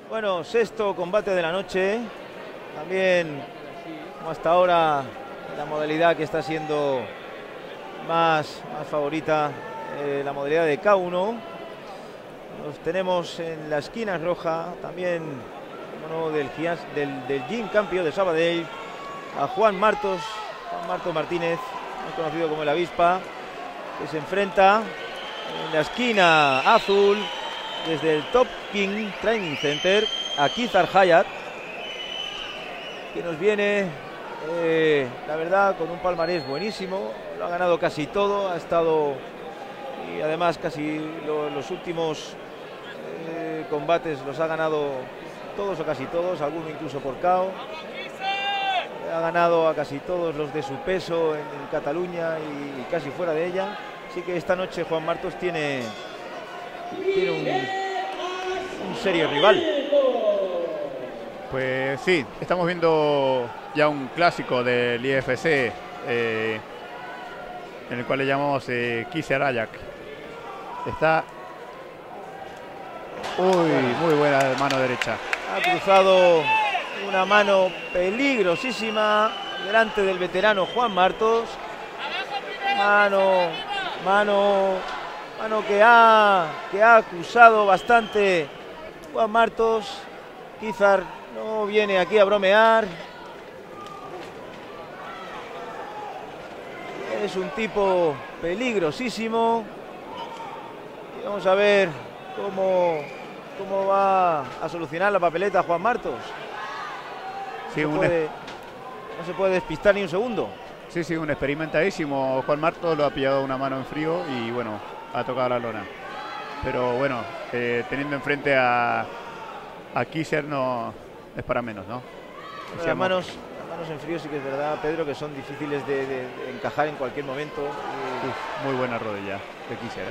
Bueno, sexto combate de la noche. También, como hasta ahora, la modalidad que está siendo más favorita, la modalidad de K1. Los tenemos en la esquina roja, también uno del Gym Campio de Sabadell, a Juan Martos Martínez, más conocido como el Avispa, que se enfrenta en la esquina azul, desde el Top King Training Center, a Kizar Hayat, que nos viene, la verdad, con un palmarés buenísimo. Lo ha ganado casi todo, ha estado, y además casi los últimos combates los ha ganado todos o casi todos, alguno incluso por KO. Ha ganado a casi todos los de su peso en Cataluña y casi fuera de ella. Así que esta noche Juan Martos tiene un serio rival. Pues sí, estamos viendo ya un clásico del IFC, en el cual le llamamos Kizar Hayat. Está... Uy, muy buena mano derecha. Ha cruzado una mano peligrosísima delante del veterano Juan Martos. Mano que ha acusado bastante Juan Martos. Kizar no viene aquí a bromear. Es un tipo peligrosísimo. Y vamos a ver cómo va a solucionar la papeleta Juan Martos. Sí, no se puede despistar ni un segundo. Sí, un experimentadísimo Juan Martos, lo ha pillado una mano en frío y bueno, ha tocado la lona. Pero bueno, teniendo enfrente a Kizar no es para menos, ¿no? Las manos en frío sí que es verdad, Pedro, que son difíciles de encajar en cualquier momento. Muy buena rodilla de Kizar,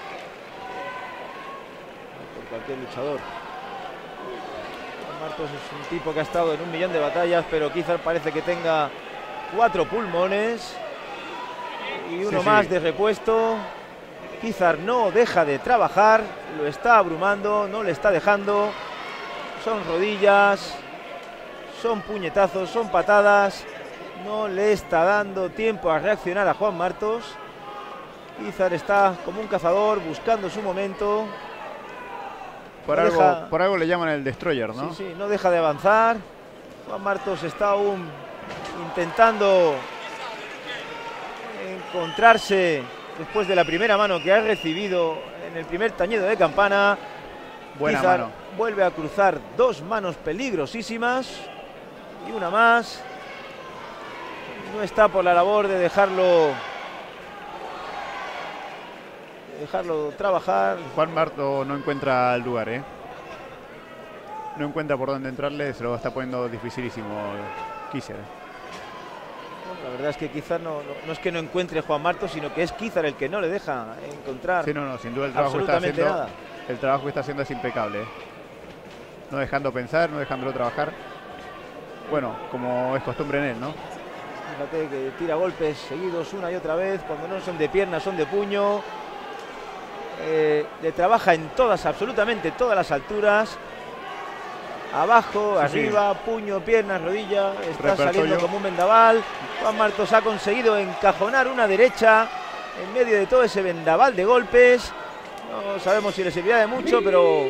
por cualquier luchador. Juan Martos es un tipo que ha estado en 1.000.000 de batallas, pero Kizar parece que tenga 4 pulmones y uno más de repuesto. Kizar no deja de trabajar, lo está abrumando, no le está dejando. Son rodillas, son puñetazos, son patadas. No le está dando tiempo a reaccionar a Juan Martos. Kizar está como un cazador buscando su momento. Por algo le llaman el Destroyer, ¿no? Sí, no deja de avanzar. Juan Martos está aún intentando encontrarse después de la primera mano que ha recibido en el primer tañido de campana. Buena Kizar mano. Vuelve a cruzar 2 manos peligrosísimas y una más. No está por la labor de dejarlo trabajar. Juan Martos no encuentra el lugar, no encuentra por dónde entrarle, se lo está poniendo dificilísimo Kizar. La verdad es que Kizar no es que no encuentre Juan Martos, sino que es Kizar el que no le deja encontrar. Sí, sin duda el trabajo absolutamente nada. El trabajo que está haciendo es impecable, no dejando pensar, no dejándolo trabajar. Bueno, como es costumbre en él, ¿no? Fíjate que tira golpes seguidos una y otra vez, cuando no son de pierna, son de puño. Le trabaja en absolutamente todas las alturas. Abajo, arriba, puño, piernas, rodilla. Está saliendo como un vendaval. Juan Martos ha conseguido encajonar una derecha en medio de todo ese vendaval de golpes. No sabemos si le servirá de mucho, pero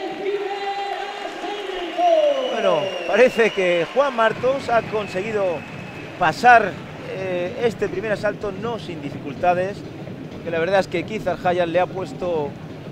bueno, parece que Juan Martos ha conseguido pasar este primer asalto no sin dificultades, porque la verdad es que Kizar Hayat le ha puesto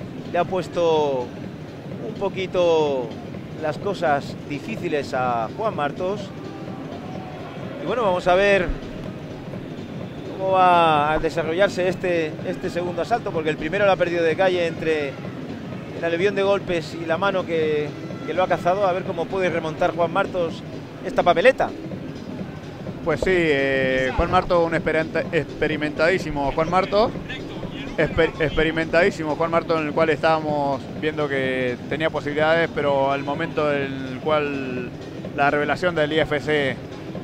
un poquito las cosas difíciles a Juan Martos. Y bueno, vamos a ver cómo va a desarrollarse este segundo asalto, porque el primero lo ha perdido de calle entre el alevión de golpes y la mano que lo ha cazado. A ver cómo puede remontar Juan Martos esta papeleta. Pues sí, Juan Martos, un experimentadísimo Juan Martos. Experimentadísimo Juan Martos, en el cual estábamos viendo que tenía posibilidades, pero al momento en el cual la revelación del IFC,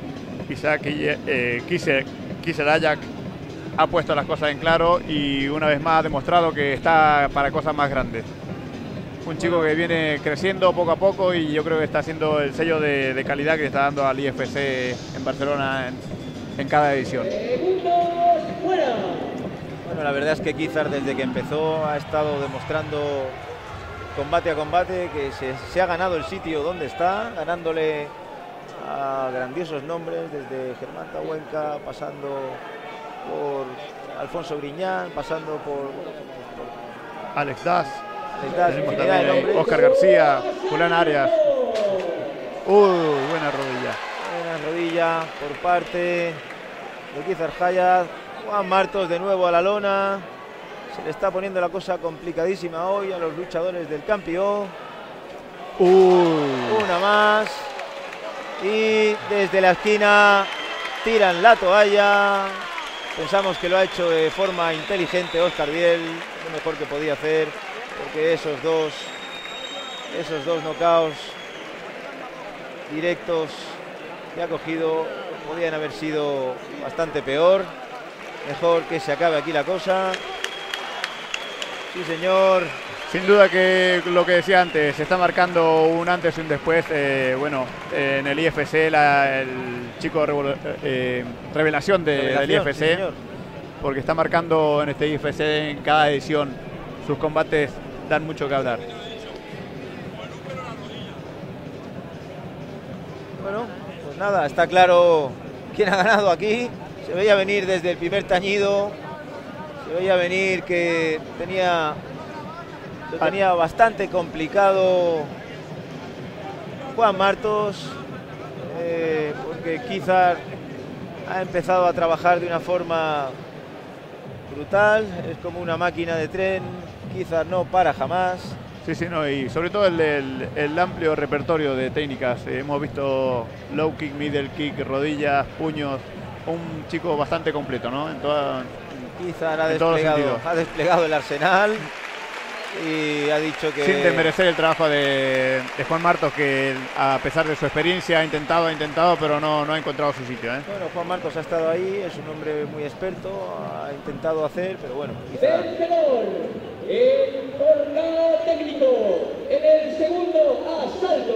Kizar Hayat, ha puesto las cosas en claro y una vez más ha demostrado que está para cosas más grandes. un chico que viene creciendo poco a poco y yo creo que está haciendo el sello de calidad que le está dando al IFC en Barcelona en cada edición. Bueno, la verdad es que Quizar desde que empezó ha estado demostrando combate a combate que se ha ganado el sitio donde está, ganándole a grandiosos nombres desde Germán Tahuenca, pasando por Alfonso Griñán, pasando por Alex Das, Óscar García, Julián Arias. Buena rodilla. Buena rodilla por parte de Quizar Hayat. Juan Martos de nuevo a la lona. Se le está poniendo la cosa complicadísima hoy a los luchadores del campeón. Una más. Y desde la esquina tiran la toalla. Pensamos que lo ha hecho de forma inteligente Óscar Biel, lo mejor que podía hacer, porque esos dos knockouts directos que ha cogido podían haber sido bastante peor. Mejor que se acabe aquí la cosa. Sí, señor. Sin duda que lo que decía antes, se está marcando un antes y un después. Bueno, en el IFC, el chico revelación del IFC, sí, porque está marcando en este IFC en cada edición. Sus combates dan mucho que hablar. Bueno, pues nada, está claro quién ha ganado aquí. Se veía venir desde el primer tañido. Se veía venir que lo tenía bastante complicado Juan Martos, porque Quizar ha empezado a trabajar de una forma brutal, es como una máquina de tren, Quizar no para jamás. Sí, no, y sobre todo el amplio repertorio de técnicas. Hemos visto low kick, middle kick, rodillas, puños, un chico bastante completo, ¿no? Quizar ha desplegado el arsenal. Y ha dicho que... Sin desmerecer el trabajo de Juan Martos, que a pesar de su experiencia ha intentado, pero no ha encontrado su sitio. Bueno, Juan Martos ha estado ahí, es un hombre muy experto, ha intentado hacer, pero bueno, quizá... El torneo técnico en el segundo asalto.